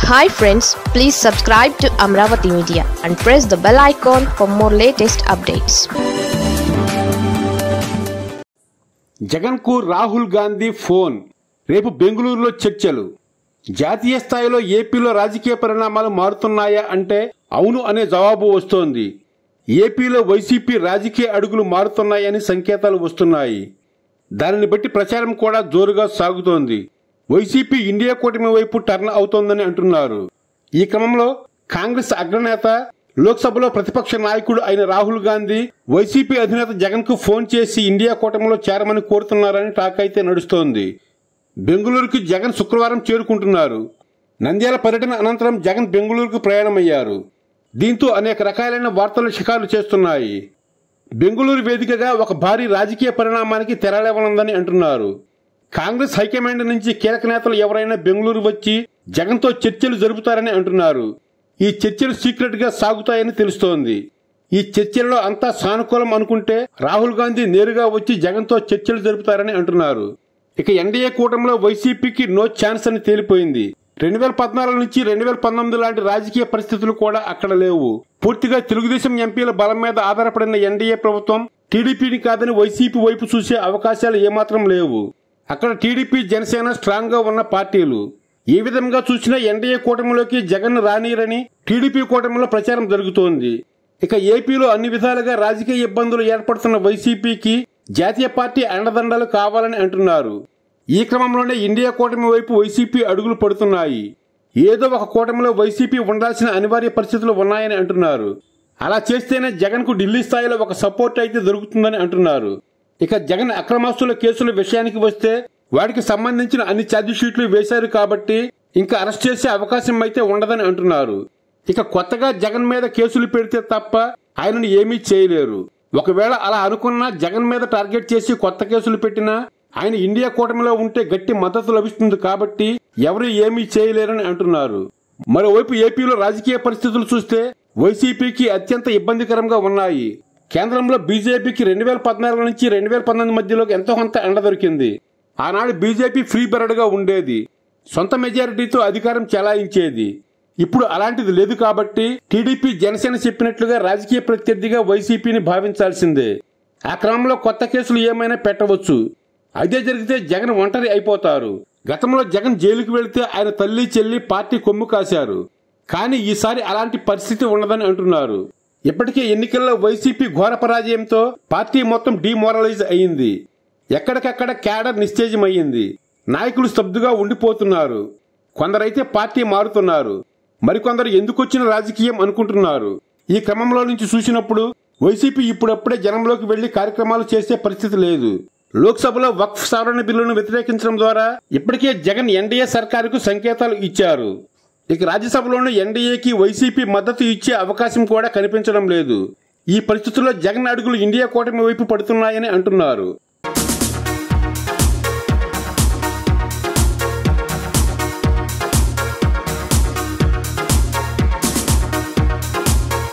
Hi friends, please subscribe to Amravati Media and press the bell icon for more latest updates. Jagan కు Rahul Gandhi phone. రేపు బెంగళూరులో చర్చలు. జాతీయ స్థాయిలో ఏపీలో రాజకీయ పరిణామాలు మారుతున్నాయా అంటే అవును అనే జవాబు వస్తోంది. ఏపీలో వైసీపీ రాజకీయ అడుగులు మారుతున్నాయని సంకేతాలు వస్తున్నాయి. దానిని బట్టి ప్రచారం కూడా జోరుగా సాగుతోంది. వైసీపీ ఇండియా కూటమి వైపు టర్న్ అవుతోందని అంటున్నారు. ఈ క్రమంలో కాంగ్రెస్ అగ్రనేత, లోక్సభలో ప్రతిపక్ష నాయకుడు అయిన రాహుల్ గాంధీ వైసీపీ అధినేత జగన్ కు ఫోన్ చేసి ఇండియా కూటమిలో చేరమని కోరుతున్నారని టాక్ అయితే నడుస్తోంది. బెంగళూరుకు జగన్ శుక్రవారం చేరుకుంటున్నారు. నంద్యాల పర్యటన అనంతరం జగన్ బెంగళూరుకు ప్రయాణమయ్యారు. దీంతో అనేక రకాలైన వార్తలు షికారు చేస్తున్నాయి. బెంగళూరు వేదికగా ఒక భారీ రాజకీయ పరిణామానికి తెరలేవనుందని అంటున్నారు. కాంగ్రెస్ హైకమాండ్ నుంచి కీలక నేతలు ఎవరైనా బెంగళూరు వచ్చి జగన్తో చర్చలు జరుపుతారని అంటున్నారు. ఈ చర్చలు సీక్రెట్ గా సాగుతాయని తెలుస్తోంది. ఈ చర్చల్లో అంతా సానుకూలం అనుకుంటే రాహుల్ గాంధీ నేరుగా వచ్చి జగన్తో చర్చలు జరుపుతారని అంటున్నారు. ఇక ఎన్డీఏ కూటమిలో వైసీపీకి నో ఛాన్స్ అని తేలిపోయింది. 2014 నుంచి 2019 లాంటి రాజకీయ పరిస్థితులు కూడా అక్కడ లేవు. పూర్తిగా తెలుగుదేశం ఎంపీల బలం మీద ఆధారపడిన ఎన్డీఏ ప్రభుత్వం టీడీపీని కాదని వైసీపీ వైపు చూసే అవకాశాలు ఏమాత్రం లేవు. అక్కడ టీడీపీ, జనసేన స్ట్రాంగ్ గా ఉన్న పార్టీలు. ఏ విధంగా చూసినా ఎన్డీఏ కూటమిలోకి జగన్ రానీరని టీడీపీ కూటమిలో ప్రచారం జరుగుతోంది. ఇక ఏపీలో అన్ని విధాలుగా రాజకీయ ఇబ్బందులు ఏర్పడుతున్న వైసీపీకి జాతీయ పార్టీ అండదండలు కావాలని అంటున్నారు. ఈ క్రమంలోనే ఇండియా కూటమి వైపు వైసీపీ అడుగులు పడుతున్నాయి. ఏదో ఒక కూటమిలో వైసీపీ ఉండాల్సిన అనివార్య పరిస్థితులు ఉన్నాయని అంటున్నారు. అలా చేస్తేనే జగన్ కు ఢిల్లీ స్థాయిలో ఒక సపోర్ట్ అయితే దొరుకుతుందని అంటున్నారు. ఇక జగన్ అక్రమాస్తుల కేసుల విషయానికి వస్తే వాటికి సంబంధించిన అన్ని ఛార్జ్ షీట్లు వేశారు కాబట్టి ఇంకా అరెస్ట్ చేసే అవకాశం అయితే ఉండదని అంటున్నారు. ఇక కొత్తగా జగన్ మీద కేసులు పెడితే తప్ప ఆయనను ఏమీ చేయలేరు. ఒకవేళ అలా అనుకున్నా జగన్ మీద టార్గెట్ చేసి కొత్త కేసులు పెట్టినా ఆయన ఇండియా కూటమిలో ఉంటే గట్టి మద్దతు లభిస్తుంది కాబట్టి ఎవరు ఏమీ చేయలేరని అంటున్నారు. మరోవైపు ఏపీలో రాజకీయ పరిస్థితులు చూస్తే వైసీపీకి అత్యంత ఇబ్బందికరంగా ఉన్నాయి. కేంద్రంలో బీజేపీకి 2014 నుంచి 2019 మధ్యలో ఎంతో కొంత ఎండ దొరికింది. ఆనాడు బీజేపీ ఫ్రీ బర్డ్ గా ఉండేది. సొంత మెజారిటీతో అధికారం చెలాయించేది. ఇప్పుడు అలాంటిది లేదు కాబట్టి టీడీపీ, జనసేన చెప్పినట్లుగా రాజకీయ ప్రత్యర్థిగా వైసీపీని భావించాల్సిందే. ఆ క్రమంలో కొత్త కేసులు ఏమైనా పెట్టవచ్చు. అదే జరిగితే జగన్ ఒంటరి అయిపోతారు. గతంలో జగన్ జైలుకు వెళితే ఆయన తల్లి, చెల్లి పార్టీ కొమ్ము కాశారు. కానీ ఈసారి అలాంటి పరిస్థితి ఉండదని అంటున్నారు. ఇప్పటికే ఎన్నికల్లో వైసీపీ ఘోర పరాజయంతో పార్టీ మొత్తం డిమోరలైజ్ అయింది. ఎక్కడికక్కడ క్యాడర్ నిశ్చేజమయ్యింది. నాయకులు స్తబ్దుగా ఉండిపోతున్నారు. కొందరైతే పార్టీ మారుతున్నారు. మరికొందరు ఎందుకొచ్చిన రాజకీయం అనుకుంటున్నారు. ఈ క్రమంలో నుంచి చూసినప్పుడు వైసీపీ ఇప్పుడప్పుడే జనంలోకి వెళ్లి కార్యక్రమాలు చేసే పరిస్థితి లేదు. లోక్సభలో వక్ఫ్ సవరణ బిల్లును వ్యతిరేకించడం ద్వారా ఇప్పటికే జగన్ ఎన్డీఏ సర్కారుకు సంకేతాలు ఇచ్చారు. ఇక రాజ్యసభలోనూ ఎన్డీఏకి వైసీపీ మద్దతు ఇచ్చే అవకాశం కూడా కనిపించడం లేదు. ఈ పరిస్థితుల్లో జగన్ అడుగులు ఇండియా కూటమి వైపు పడుతున్నాయని అంటున్నారు.